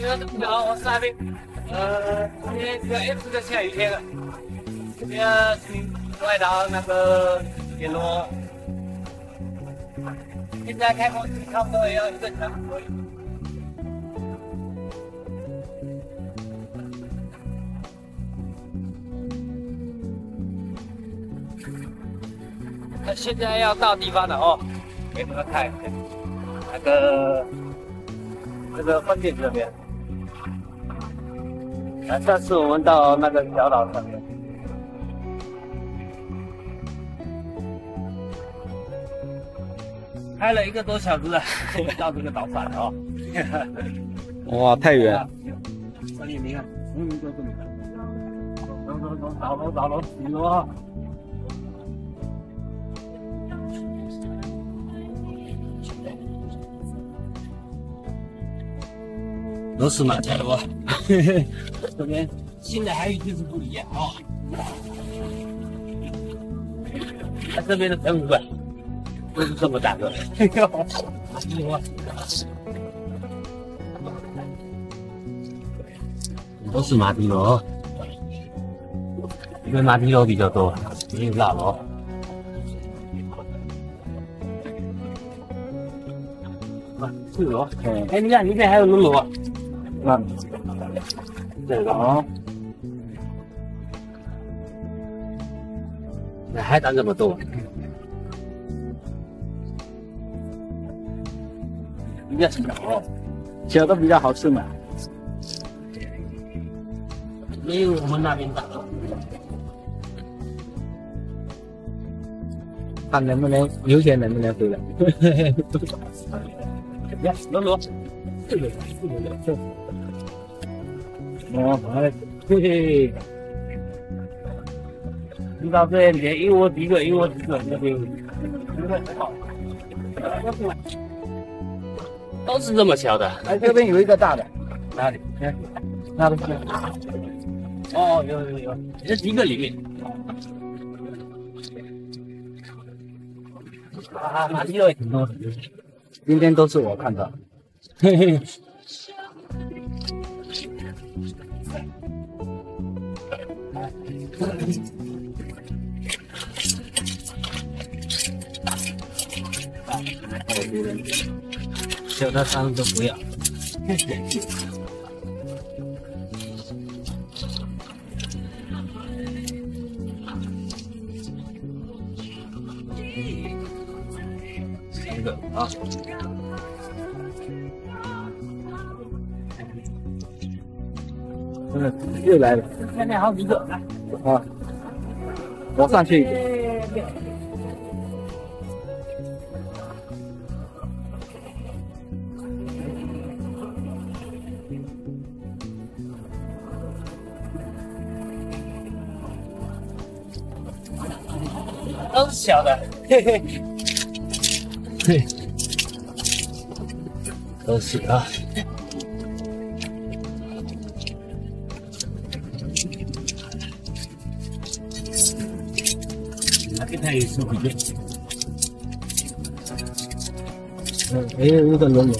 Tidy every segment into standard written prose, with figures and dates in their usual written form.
然后我是那边，今天也是个下雨天了，这边外岛那个联络，现在开工差不多也要1个小时左右。那现在要到地方了哦，给你们看那个饭店这边。上次我们到那个小岛上面，开了1个多小时了，到这个岛上了哦。 哇，太远。 这里你看，都这么大。走楼起楼。都是马家罗，这边新的海域就是不一样哦。它这边的澎湖啊，都是这么大个，都是马蹄螺，因为马蹄螺比较多，没有辣螺。是螺，哎，你看里面还有螺。这个哦，那海胆这么多，比较小哦，小的比较好吃嘛，没有我们那边大。看能不能油钱能不能回来？呀，螺，这个。哦，嘿嘿，知道这边一窝几个，那边都是这么小的。 哎，这边有一个大的， 哪里？ 那边。 哦，有，这一个里面。啊，马蹄螺也挺多的， 今天都是我看到。 嘿嘿。小的三个都不要。3个啊。 又来了， 下面好几个，来啊，我上去一点。 都是小的，嘿嘿，嘿，都是啊。它也是比较， 还有一个螺，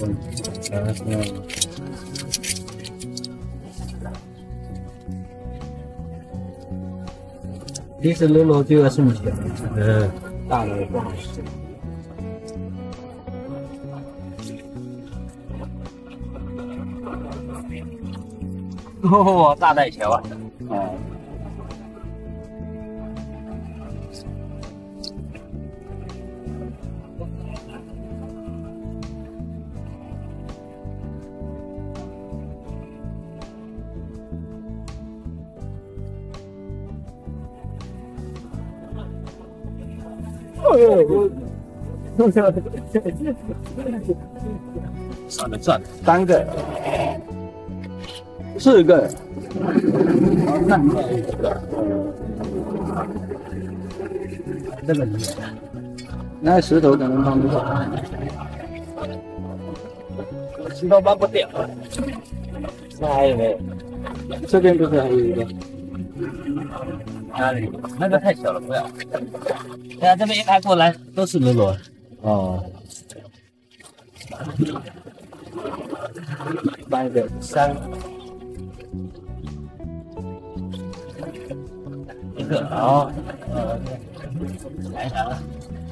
其实螺就要这么小，大的不好吃。 哦，大带小啊，算了 3个，4个， 这个那石头可能放不下， 石头搬不掉。那还有没有？ 这边不是还有一个？ 哪里？那个太小了，不要。对啊，这边一开过来都是螺。 哦， 搬一个 3，一个好，来一个。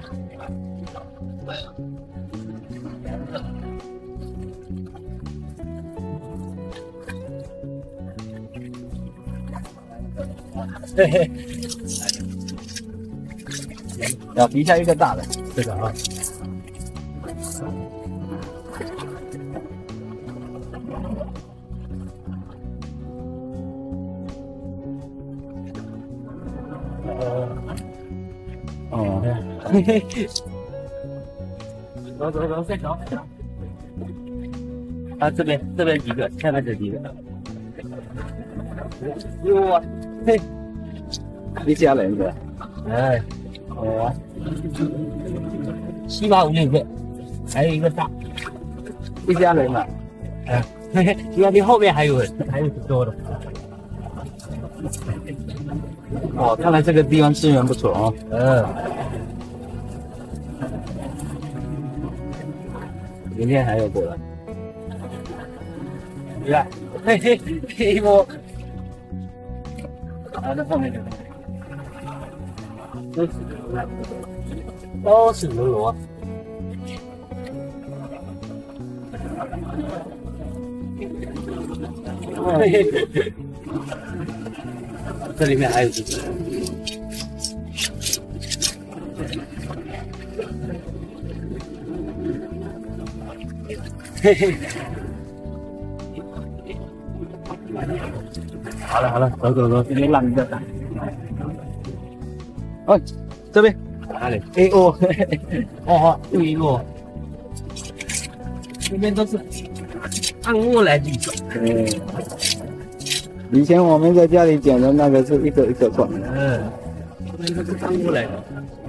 嘿嘿， 要底下一个大的， 这个啊， 哦， 嘿嘿，走走走，再找。啊，这边几个，下面这几个。哟，嘿。 一家人的， 哎，哦，西马五六个，还有一个大， 一家人嘛。 哎，嘿嘿，你后面还有挺多的。 哦，看来这个地方资源不错哦。明天还有过来。 你看，嘿嘿，一波，啊，那后面这个。 都是轮螺，嘿嘿，这里面还有几只，嘿嘿，好了好了，走走走，这边让一个。 哦，这边哪里？ 哎哦， 哦，又一个，这边都是按握来计算。 以前我们在家里捡的那个是一个一个算。 这边都是按握来的。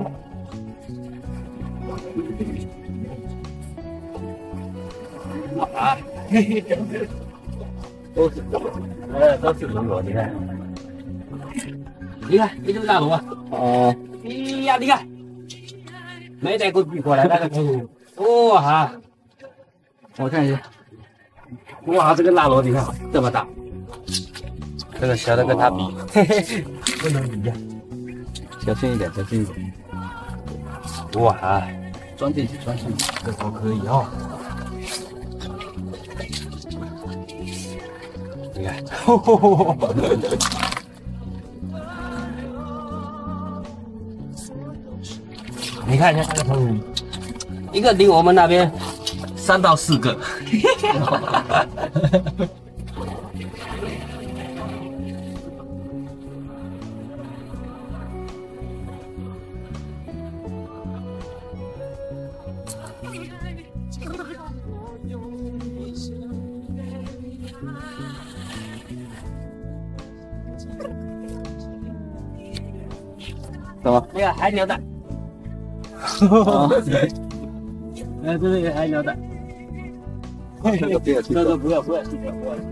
啊，嘿嘿，都是，都是轮螺，你看。 你看，这就是大螺啊！ 哦， 哎呀，你看，没带过举过来那个头，哇哈！ 我看一下， 哇，这个大螺你看这么大，这个小的跟它比，嘿嘿，不能比呀！ 小心一点，小心一点。 哇哈， 钻进去，钻进去， 这都可以哦。你看，你看一下这个头，一个顶我们那边3到4个。 什么？ 那个海鸟蛋。这是海鸟蛋。 这个不要去这不要去掉。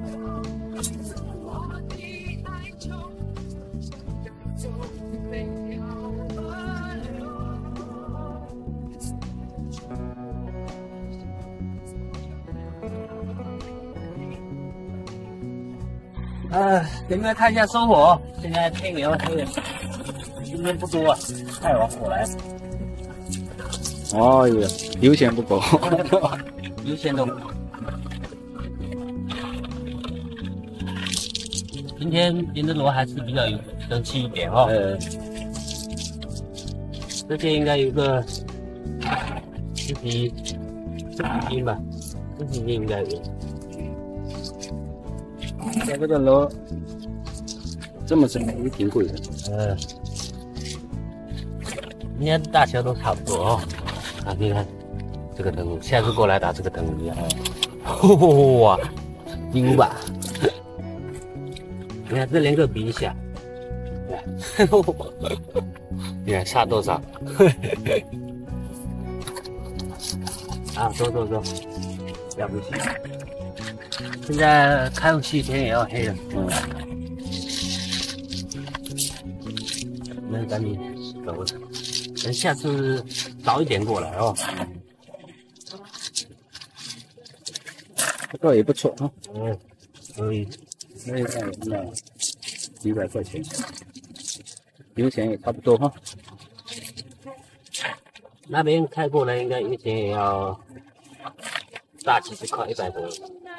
给你们看一下收获，现在天凉了，今天不多，太晚过来。 哦呀，油钱不够， 油钱都。今天林德罗还是比较有人气一点哦。这些应该有个10几斤吧，10几斤应该有。 这个楼这么深，也挺贵的。 应该大小都差不多哦。啊，你看这个灯，下次过来打这个灯一样。哇，牛吧！你看这两个比一下，你看差多少？啊，走，了不起！现在开空气天也要黑了，那赶紧走，等下次早一点过来哦。 这个也不错哈。 嗯，可以。 那几百块钱，油钱也差不多哈。 那边开过来应该一天也要大70块，100多。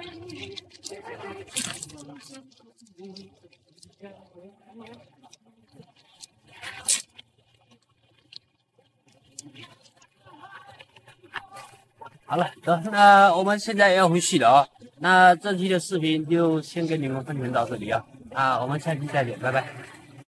好了，走，那我们现在也要回去了啊。那这期的视频就先跟你们分享到这里啊。我们下期再见，拜拜。